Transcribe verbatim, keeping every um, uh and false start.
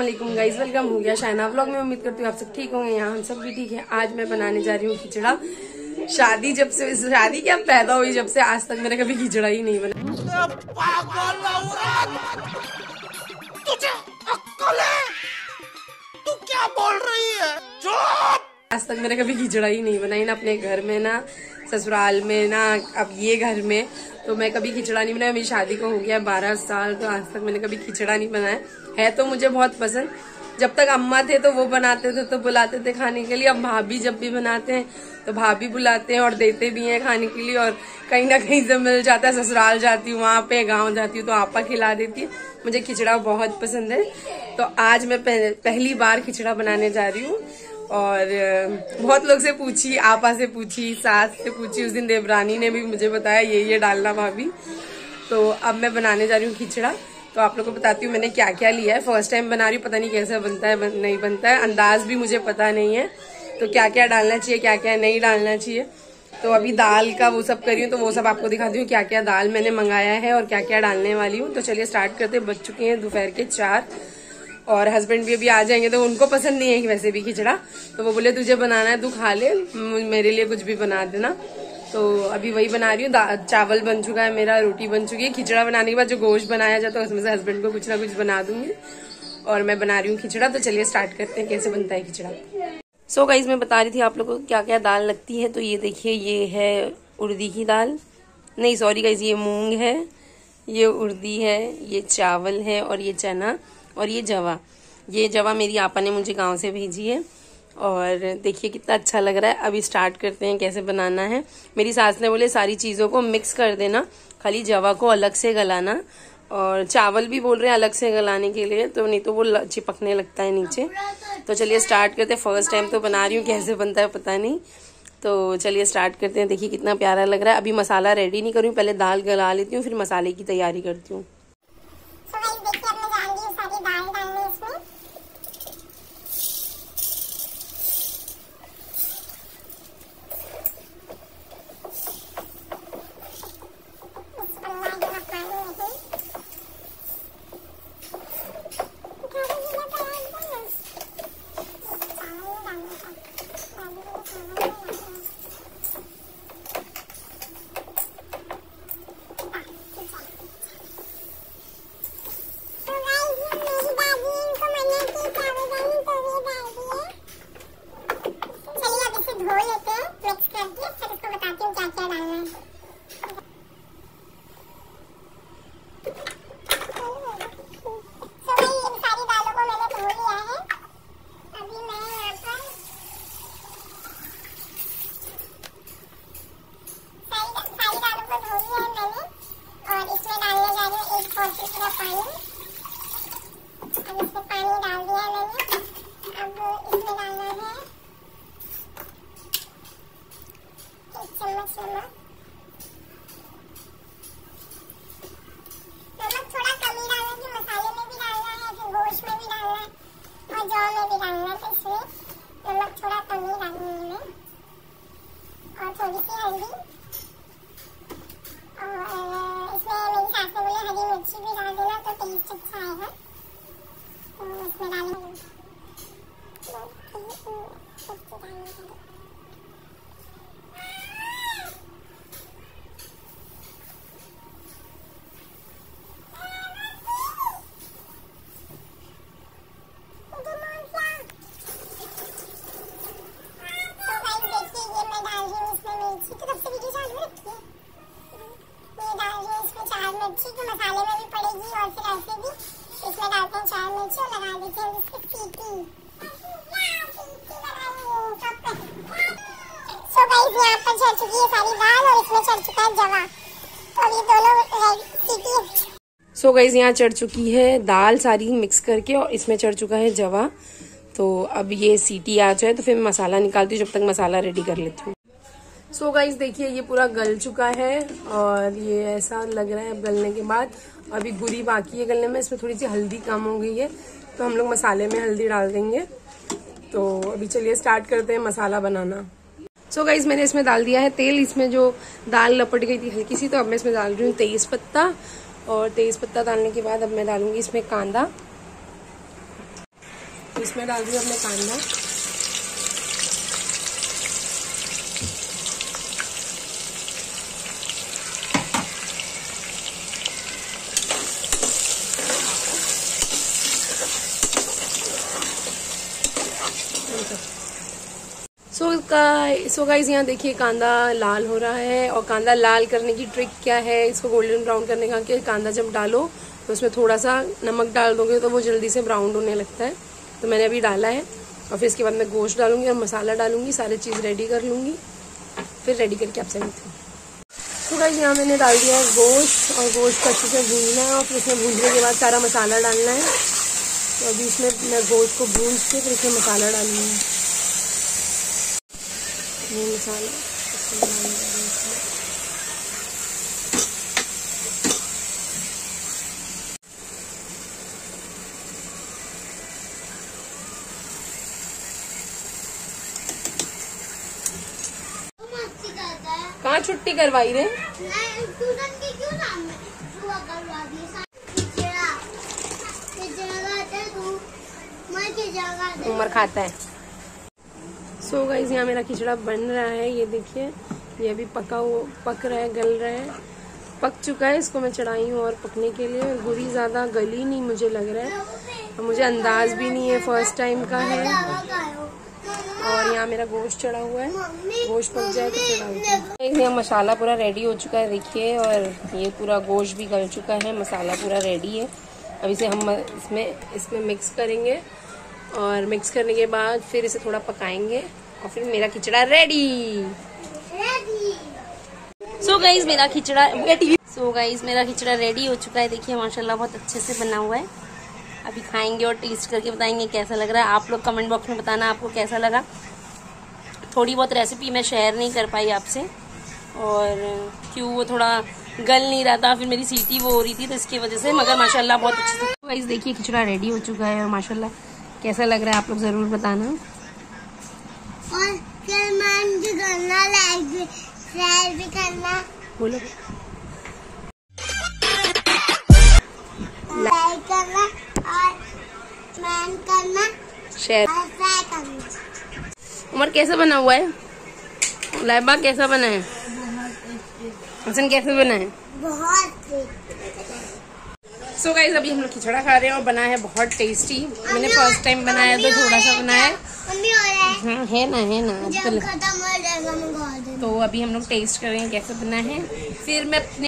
अस्सलाम guys, welcome हो गया शाइना व्लॉग में। उम्मीद करती हूँ आप सब ठीक होंगे। यहाँ हम सब भी ठीक है। आज मैं बनाने जा रही हूँ खिचड़ा। शादी जब से शादी क्या पैदा हुई जब से आज तक मैंने कभी खिचड़ा ही नहीं बनाया। तुझे अक्ल है? तू क्या बोल रही है? चुप। आज तक मैंने कभी खिचड़ा ही नहीं बनाई, ना अपने घर में, ना ससुराल में, ना अब ये घर में। तो मैं कभी खिचड़ा नहीं बनाया। मेरी शादी को हो गया बारह साल, तो आज तक मैंने कभी खिचड़ा नहीं बनाया है। तो मुझे बहुत पसंद, जब तक अम्मा थे तो वो बनाते थे तो बुलाते थे खाने के लिए। अब भाभी जब भी बनाते हैं तो भाभी बुलाते हैं और देते भी हैं खाने के लिए। और कहीं ना कहीं से मिल जाता है। ससुराल जाती हूँ, वहाँ पे गाँव जाती हूँ तो आपा खिला देती है। मुझे खिचड़ा बहुत पसंद है। तो आज मैं पहली बार खिचड़ा बनाने जा रही हूँ। और बहुत लोग से पूछी, आपा से पूछी, सास से पूछी, उस दिन देवरानी ने भी मुझे बताया ये ये डालना भाभी। तो अब मैं बनाने जा रही हूँ खिचड़ा। तो आप लोगों को बताती हूँ मैंने क्या क्या लिया है। फर्स्ट टाइम बना रही हूँ, पता नहीं कैसा बनता है, बन, नहीं बनता है, अंदाज भी मुझे पता नहीं है। तो क्या क्या डालना चाहिए, क्या क्या नहीं डालना चाहिए। तो अभी दाल का वो सब करी हूँ, तो वो सब आपको दिखाती हूँ क्या क्या दाल मैंने मंगाया है और क्या क्या डालने वाली हूँ। तो चलिए स्टार्ट करते। बज चुके हैं दोपहर के चार और हस्बैंड भी अभी आ जाएंगे। तो उनको पसंद नहीं है कि वैसे भी खिचड़ा, तो वो बोले तुझे बनाना है तू खा ले, मेरे लिए कुछ भी बना देना। तो अभी वही बना रही हूँ। चावल बन चुका है मेरा, रोटी बन चुकी है। खिचड़ा बनाने के बाद जो गोश्त बनाया जाता है उसमें से हस्बैंड को कुछ ना कुछ बना दूंगी। और मैं बना रही हूँ खिचड़ा। तो चलिए स्टार्ट करते हैं कैसे बनता है खिचड़ा। सो so गाइज मैं बता रही थी आप लोगों को क्या क्या दाल लगती है। तो ये देखिए, ये है उड़दी की दाल, नहीं सॉरी गाइज, ये मूंग है, ये उड़दी है, ये चावल है, और ये चना, और ये जवा। ये जवा मेरी आपा ने मुझे गांव से भेजी है। और देखिए कितना अच्छा लग रहा है। अभी स्टार्ट करते हैं कैसे बनाना है। मेरी सास ने बोले सारी चीज़ों को मिक्स कर देना, खाली जवा को अलग से गलाना। और चावल भी बोल रहे हैं अलग से गलाने के लिए, तो नहीं तो वो चिपकने लगता है नीचे। तो चलिए स्टार्ट करते हैं। फर्स्ट टाइम तो बना रही हूँ, कैसे बनता है पता नहीं। तो चलिए स्टार्ट करते हैं। देखिए कितना प्यारा लग रहा है। अभी मसाला रेडी नहीं करूँ, पहले दाल गला लेती हूँ, फिर मसाले की तैयारी करती हूँ। मसाले में भी पड़ेगी और फिर ऐसे भी इसमें डालते हैं चार मिर्ची और लगा देते हैं इसकी सीटी। सो गाइस यहाँ पर चढ़ चुकी है सारी दाल और इसमें चढ़ चुका है जवा। तो ये दोनों सीटी। सो गाइस यहाँ चढ़ चुकी है दाल सारी मिक्स करके और इसमें चढ़ चुका है जवा। तो अब ये सीटी आ जाए तो फिर मसाला निकालती हूँ, जब तक मसाला रेडी कर लेती हूँ। सो so गाइस देखिए ये पूरा गल चुका है और ये ऐसा लग रहा है। अब गलने के बाद अभी गुरी बाकी है गलने में, इसमें थोड़ी सी हल्दी कम हो गई है तो हम लोग मसाले में हल्दी डाल देंगे। तो अभी चलिए स्टार्ट करते हैं मसाला बनाना। सो so गाइस मैंने इसमें डाल दिया है तेल। इसमें जो दाल लपट गई थी हल्की सी, तो अब मैं इसमें डाल रही हूँ तेज पत्ता। और तेज पत्ता डालने के बाद अब मैं डालूंगी इसमें कांदा। इसमें डाल दिया अपने कांदा। सो गाइस सो गाइस यहाँ देखिए कांदा लाल हो रहा है। और कांदा लाल करने की ट्रिक क्या है, इसको गोल्डन ब्राउन करने का, कि कांदा जब डालो तो उसमें थोड़ा सा नमक डाल दोगे तो वो जल्दी से ब्राउन होने लगता है। तो मैंने अभी डाला है और फिर इसके बाद मैं गोश्त डालूंगी और मसाला डालूंगी, सारी चीज़ रेडी कर लूँगी, फिर रेडी करके आपसे मिलती हूँ। तो गाइस यहाँ मैंने डाल दिया है गोश्त और गोश्त को अच्छे से भूनना है और फिर इसमें भूनने के बाद सारा मसाला डालना है। तो अभी इसमें मैं गोश्त को भून के फिर इसमें मसाला डालूंगी। ये मसाला कहाँ छुट्टी करवाई रे? उमर खाता है। सो गाइस यहाँ मेरा खिचड़ा बन रहा है, ये देखिए ये अभी पका हुआ पक रहा है, गल रहा है, पक चुका है। इसको मैं चढ़ाई हूँ और पकने के लिए। गुरी ज्यादा गली नहीं मुझे लग रहा है और मुझे अंदाज भी नहीं है, फर्स्ट टाइम का है। और यहाँ मेरा गोश्त चढ़ा हुआ है, गोश्त पक जाए तो फिर डालते हैं। यहाँ मसाला पूरा रेडी हो चुका है देखिए, और ये पूरा गोश्त भी गल चुका है, मसाला पूरा रेडी है। अब इसे हम इसमें इसमें मिक्स करेंगे और मिक्स करने के बाद फिर इसे थोड़ा पकाएंगे और फिर मेरा खिचड़ा रेडी। सो गाइस मेरा खिचड़ा सो गाइस मेरा खिचड़ा रेडी हो चुका है। देखिए माशाल्लाह बहुत अच्छे से बना हुआ है। अभी खाएंगे और टेस्ट करके बताएंगे कैसा लग रहा है। आप लोग कमेंट बॉक्स में बताना आपको कैसा लगा। थोड़ी बहुत रेसिपी मैं शेयर नहीं कर पाई आपसे, और क्यों वो थोड़ा गल नहीं रहा था, फिर मेरी सीटी वो हो रही थी तो इसकी वजह से, मगर माशाल्लाह बहुत अच्छे से। गाइस देखिए खिचड़ा रेडी हो चुका है और माशाल्लाह कैसा लग रहा है आप लोग जरूर बताना। और कमेंट भी करना, लाइक भी शेयर भी करना। बोलो लाइक करना और कमेंट करना, शेयर और शेयर करना। उमर कैसा बना हुआ है? लाइबा कैसा बना है? हसन कैसे बना है? बहुत। सो गाइस अभी हम लोग खिचड़ा खा रहे हैं और बना है बहुत टेस्टी। मैंने फर्स्ट टाइम बनाया तो थोड़ा सा बना है। हाँ है ना है ना जब खत्म हो जाएगा मैं खा दूंगी। तो अभी हम लोग टेस्ट करेंगे कैसे बना है, फिर मैं अपने